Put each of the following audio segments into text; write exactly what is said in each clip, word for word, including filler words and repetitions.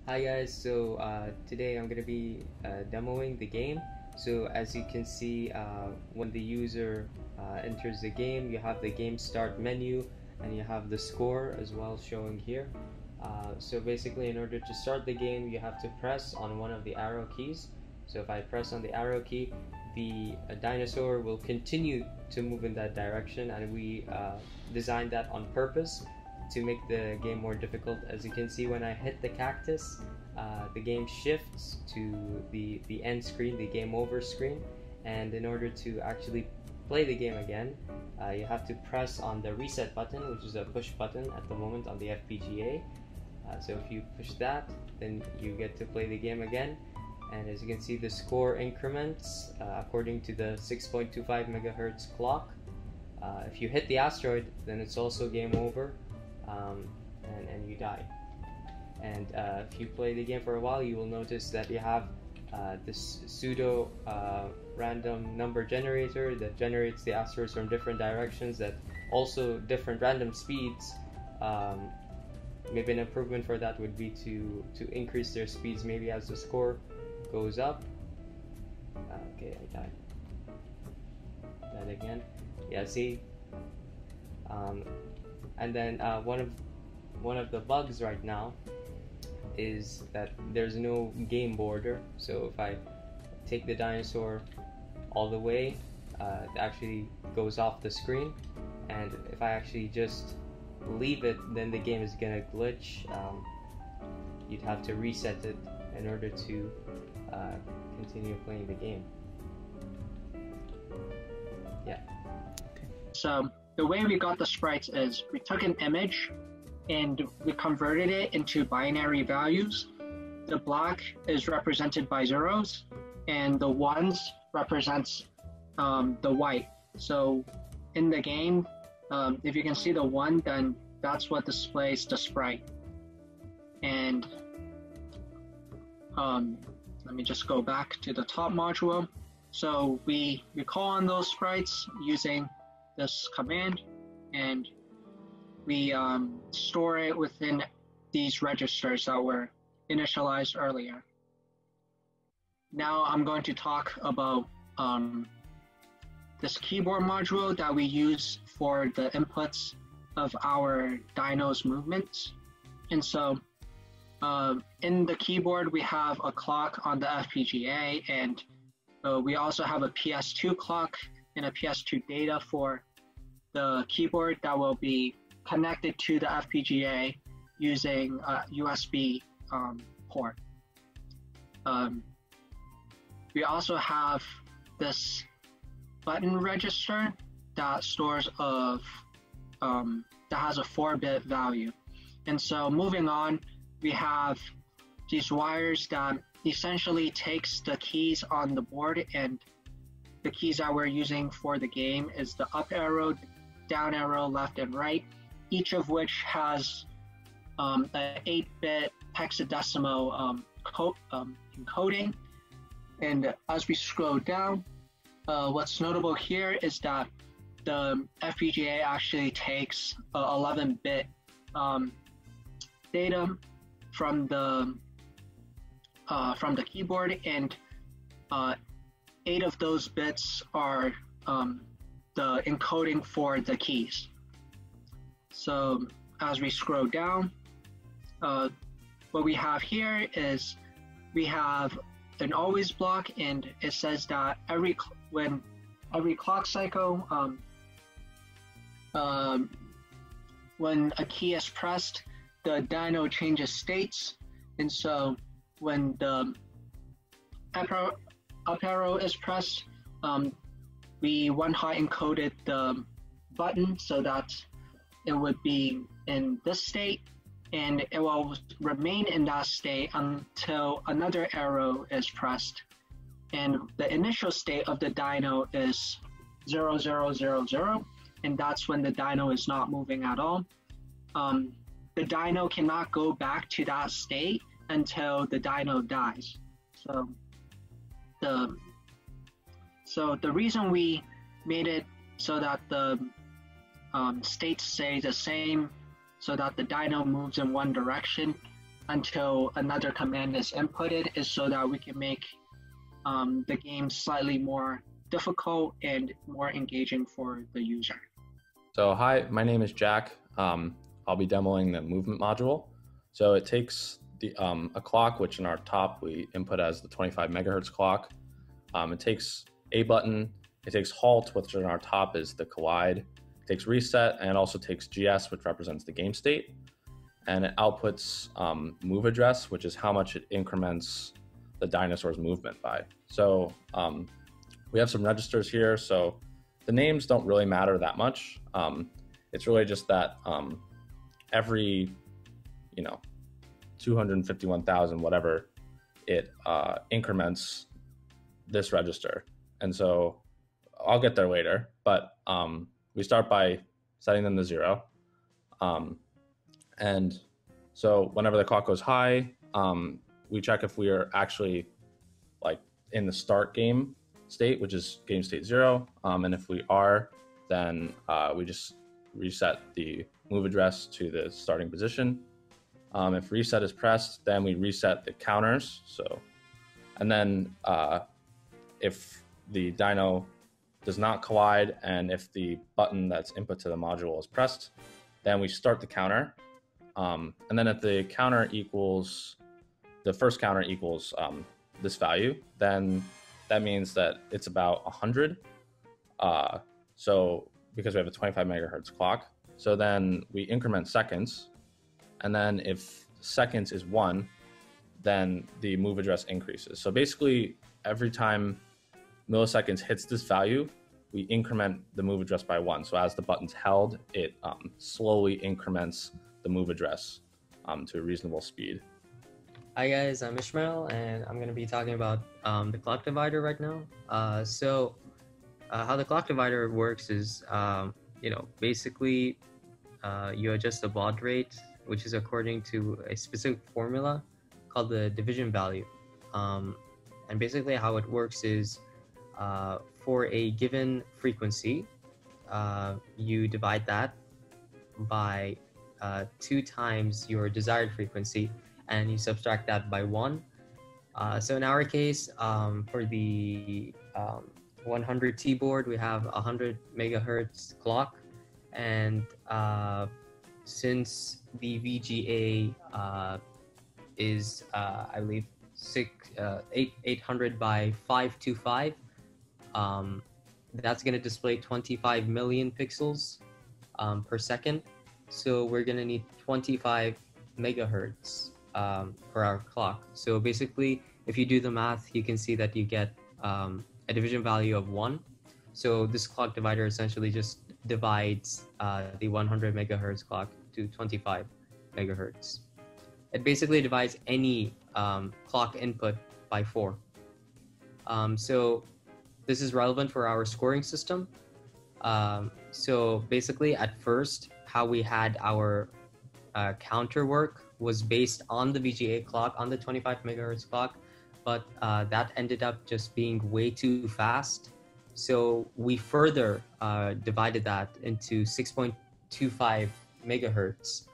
Hi guys, so uh, today I'm going to be uh, demoing the game. So as you can see, uh, when the user uh, enters the game, you have the game start menu and you have the score as well showing here. Uh, so basically, in order to start the game, you have to press on one of the arrow keys. So if I press on the arrow key, the uh, dinosaur will continue to move in that direction, and we uh, designed that on purpose to make the game more difficult. As you can see, when I hit the cactus, uh, the game shifts to the, the end screen, the game over screen, and in order to actually play the game again, uh, you have to press on the reset button, which is a push button at the moment on the F P G A. Uh, so if you push that, then you get to play the game again. And as you can see, the score increments uh, according to the six point two five megahertz clock. Uh, if you hit the asteroid, then it's also game over. Um, and, and you die. And uh, if you play the game for a while, you will notice that you have uh, this pseudo uh, random number generator that generates the asteroids from different directions, that also different random speeds. Um, maybe an improvement for that would be to, to increase their speeds maybe as the score goes up. Uh, okay, I died. That again. Yeah, see? Um, And then uh, one of one of the bugs right now is that there's no game border. So if I take the dinosaur all the way, uh, it actually goes off the screen. And if I actually just leave it, then the game is gonna glitch. Um, you'd have to reset it in order to uh, continue playing the game. Yeah. So the way we got the sprites is we took an image and we converted it into binary values. The black is represented by zeros and the ones represents um, the white. So in the game, um, if you can see the one, then that's what displays the sprite. And um, let me just go back to the top module. So we, we call on those sprites using this command, and we um, store it within these registers that were initialized earlier. Now I'm going to talk about um, this keyboard module that we use for the inputs of our dino's movements. And so uh, in the keyboard, we have a clock on the F P G A, and uh, we also have a P S two clock and a P S two data for the keyboard that will be connected to the F P G A using a U S B um, port. Um, we also have this button register that stores of um, that has a four bit value. And so moving on, we have these wires that essentially takes the keys on the board, and the keys that we're using for the game is the up arrow, down arrow, left and right, each of which has um, an eight bit hexadecimal um, co um, encoding. And as we scroll down, uh, what's notable here is that the F P G A actually takes uh, eleven bit um, data from the uh, from the keyboard, and uh, eight of those bits are um, the encoding for the keys. So as we scroll down, uh, what we have here is we have an always block, and it says that every when every clock cycle, um, um, when a key is pressed, the dyno changes states. And so when the up arrow, up arrow is pressed, um, we one hot encoded the button so that it would be in this state, and it will remain in that state until another arrow is pressed. And the initial state of the dyno is zero, zero, zero, zero, and that's when the dyno is not moving at all. Um, the dyno cannot go back to that state until the dyno dies. So the so the reason we made it so that the um, states stay the same, so that the dyno moves in one direction, until another command is inputted is so that we can make um, the game slightly more difficult and more engaging for the user. So hi, my name is Jack. Um, I'll be demoing the movement module. So it takes the, um, a clock, which in our top we input as the twenty-five megahertz clock. Um, it takes a button, it takes halt, which in our top is the collide. It takes reset, and it also takes G S, which represents the game state. And it outputs um, move address, which is how much it increments the dinosaur's movement by. So um, we have some registers here. So the names don't really matter that much. Um, it's really just that um, every, you know, two hundred fifty-one thousand, whatever, it uh, increments this register. And so I'll get there later, but um, we start by setting them to zero. Um, and so whenever the clock goes high, um, we check if we are actually like in the start game state, which is game state zero. Um, and if we are, then uh, we just reset the move address to the starting position. Um, if reset is pressed, then we reset the counters. So, and then uh, if the dyno does not collide, and if the button that's input to the module is pressed, then we start the counter. Um, and then if the counter equals, the first counter equals um, this value, then that means that it's about one hundred. Uh, so because we have a twenty-five megahertz clock, so then we increment seconds. And then if seconds is one, then the move address increases. So basically every time milliseconds hits this value, we increment the move address by one. So as the button's held, it um, slowly increments the move address um, to a reasonable speed. Hi guys, I'm Ishmael, and I'm going to be talking about um, the clock divider right now. Uh, so uh, how the clock divider works is, um, you know, basically uh, you adjust the baud rate, which is according to a specific formula called the division value. Um, and basically how it works is uh, for a given frequency, uh, you divide that by uh, two times your desired frequency, and you subtract that by one. Uh, so in our case, um, for the um, one hundred T board, we have a one hundred megahertz clock, and uh, since the V G A uh, is, uh, I believe, six, uh, eight, 800 by five twenty-five, um, that's going to display twenty-five million pixels um, per second. So we're going to need twenty-five megahertz um, for our clock. So basically, if you do the math, you can see that you get um, a division value of one. So this clock divider essentially just divides uh, the one hundred megahertz clock to twenty-five megahertz. It basically divides any um, clock input by four. Um, so this is relevant for our scoring system. Um, so basically at first, how we had our uh, counter work was based on the V G A clock, on the twenty-five megahertz clock, but uh, that ended up just being way too fast. So we further uh, divided that into six point two five megahertz,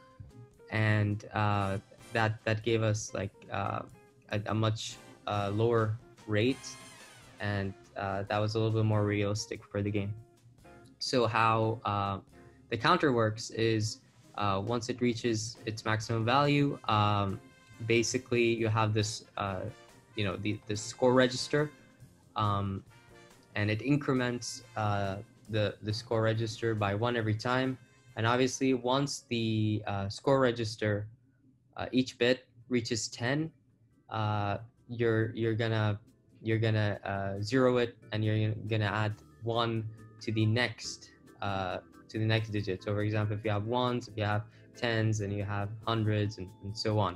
and uh, that that gave us like uh, a, a much uh, lower rate, and uh, that was a little bit more realistic for the game. So how uh, the counter works is uh, once it reaches its maximum value, um, basically you have this, uh, you know, the, the score register, um, and it increments uh, the, the score register by one every time. And obviously once the uh, score register, uh, each bit reaches ten, uh, you're, you're gonna, you're gonna uh, zero it, and you're gonna add one to the next uh, to the next digit. So for example, if you have ones, if you have tens, and you have hundreds, and, and so on.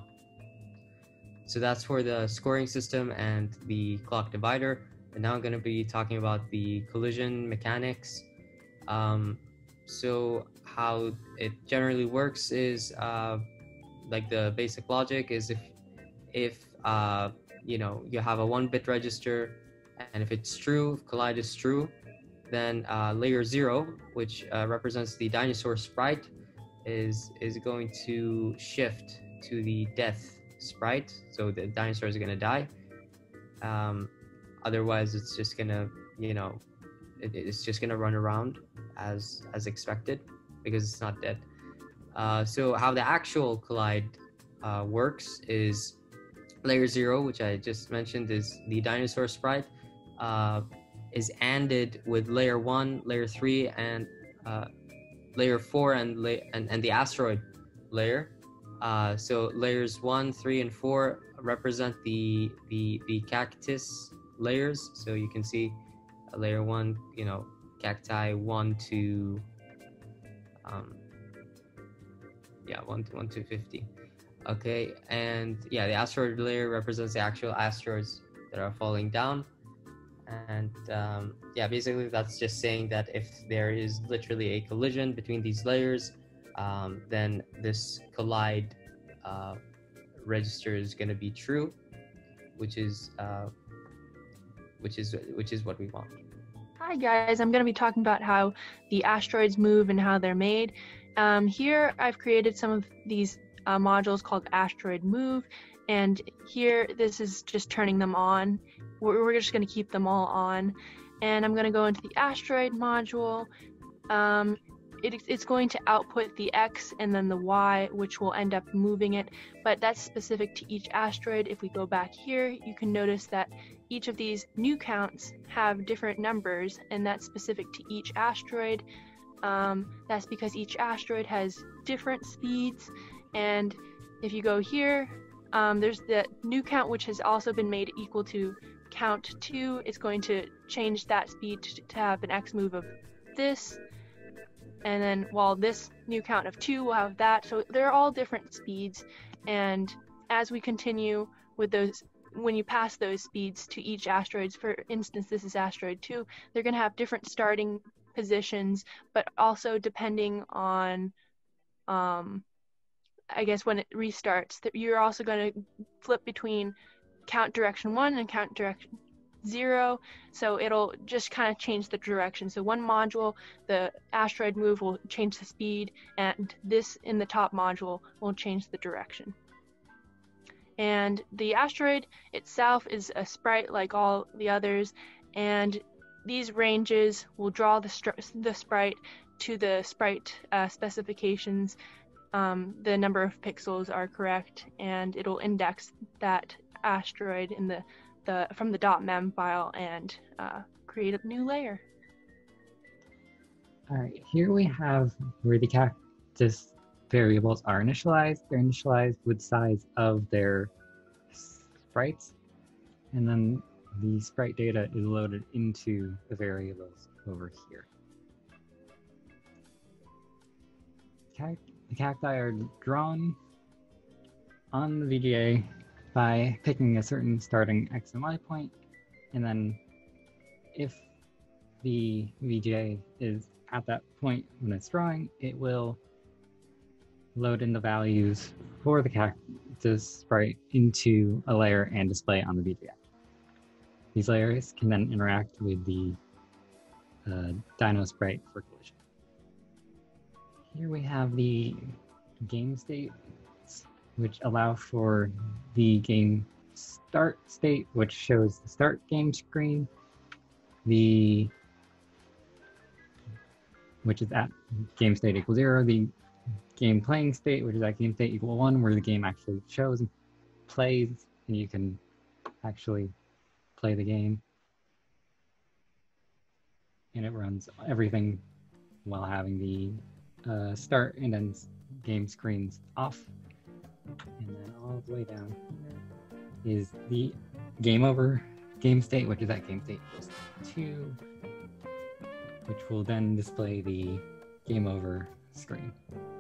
So that's for the scoring system and the clock divider. And now I'm going to be talking about the collision mechanics. Um, so how it generally works is uh, like the basic logic is if if uh, you know, you have a one bit register, and if it's true, if collide is true, then uh, layer zero, which uh, represents the dinosaur sprite, is is going to shift to the death sprite, so the dinosaur is gonna die. Um, otherwise, it's just gonna, you know, it, it's just gonna run around as as expected because it's not dead. Uh, so how the actual collide uh, works is layer zero, which I just mentioned, is the dinosaur sprite, uh, is ANDed with layer one, layer three, and uh, layer four, and, la- and and the asteroid layer. Uh, so layers one, three, and four represent the the the cactus layers. So you can see uh, layer one, you know, cacti one to um, yeah, one to one to fifty. Okay, and yeah, the asteroid layer represents the actual asteroids that are falling down. And um, yeah, basically that's just saying that if there is literally a collision between these layers, um, then this collide uh, register is going to be true, which is uh, which is which is what we want. Hi guys, I'm going to be talking about how the asteroids move and how they're made. Um, here I've created some of these uh, modules called asteroid move, and here this is just turning them on. We're, we're just going to keep them all on, and I'm going to go into the asteroid module. Um, it, it's going to output the X and then the Y, which will end up moving it, but that's specific to each asteroid. If we go back here, you can notice that each of these new counts have different numbers, and that's specific to each asteroid. Um, that's because each asteroid has different speeds, and if you go here, um, there's the new count, which has also been made equal to count two. It's going to change that speed to, to have an X move of this, and then while this new count of two will have that. So they're all different speeds, and as we continue with those, when you pass those speeds to each asteroid, for instance, this is asteroid two, they're going to have different starting positions, but also depending on, um, I guess when it restarts, that you're also going to flip between count direction one and count direction zero, so it'll just kind of change the direction. So one module, the asteroid move, will change the speed, and this in the top module will change the direction. And the asteroid itself is a sprite like all the others, and these ranges will draw the, the sprite to the sprite uh, specifications. Um, the number of pixels are correct, and it'll index that asteroid in the, the from the .mem file and uh, create a new layer. All right, here we have where the cactus variables are initialized. They're initialized with size of their sprites, and then the sprite data is loaded into the variables over here. Cact the cacti are drawn on the V G A by picking a certain starting X and Y point, and then if the V G A is at that point when it's drawing, it will load in the values for the cactus sprite into a layer and display on the V G A. These layers can then interact with the uh, Dino sprite for collision. Here we have the game states, which allow for the game start state, which shows the start game screen, the which is at game state equals zero, the game playing state, which is at game state equal one, where the game actually shows and plays, and you can actually play the game. And it runs everything while having the uh, start and end game screens off. And then all the way down is the game over game state, which is at game state equals two, which will then display the game over screen.